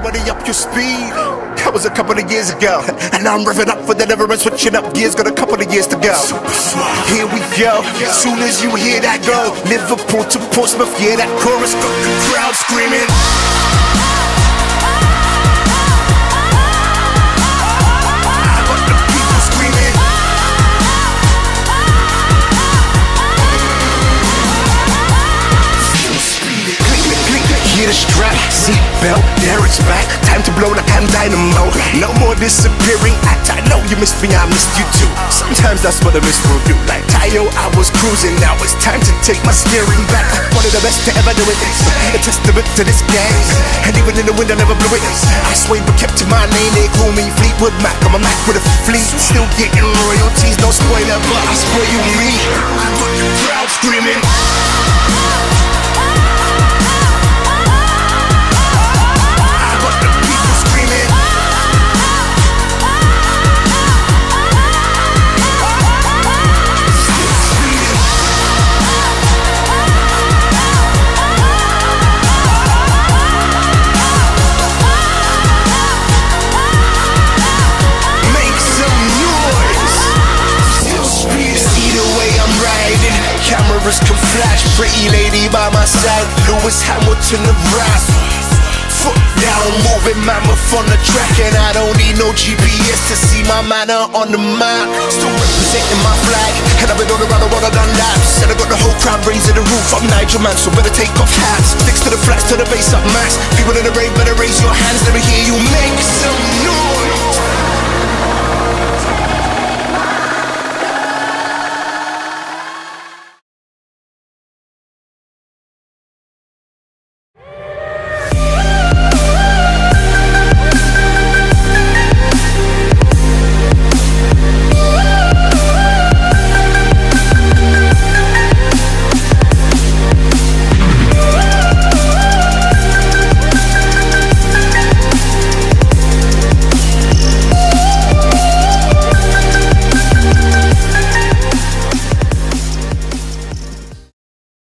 everybody up your speed. That was a couple of years ago, and now I'm revving up for the never end, switching up gears. Got a couple of years to go. Here we go. Soon as you hear that go, Liverpool to Portsmouth, yeah, that chorus got the crowd screaming. Hear the strap, seatbelt, there it's back. Time to blow like I'm dynamo. No more disappearing act. I know you missed me, I missed you too. Sometimes that's what I miss from you. Like Tayo, I was cruising. Now it's time to take my steering back. One of the best to ever do it. A testament to this game. And even in the wind I never blew it. I swayed but kept to my name. They call me Fleetwood Mac. I'm a Mac with a fleet. Still getting royalties, no spoiler, but I spoil you me. I got the crowd screaming. Cameras can flash, pretty lady by my side, Lewis Hamilton of rap. Foot down, moving mammoth on the track, and I don't need no GPS to see my manner on the map. Still representing my flag, and I've been all around the world, I've done laps. And I got the whole crowd raising the roof. I'm Nigel Man, so better take off hats. Sticks to the flats, to the bass up max. People in the rave, better raise your hands, let me hear you make some noise.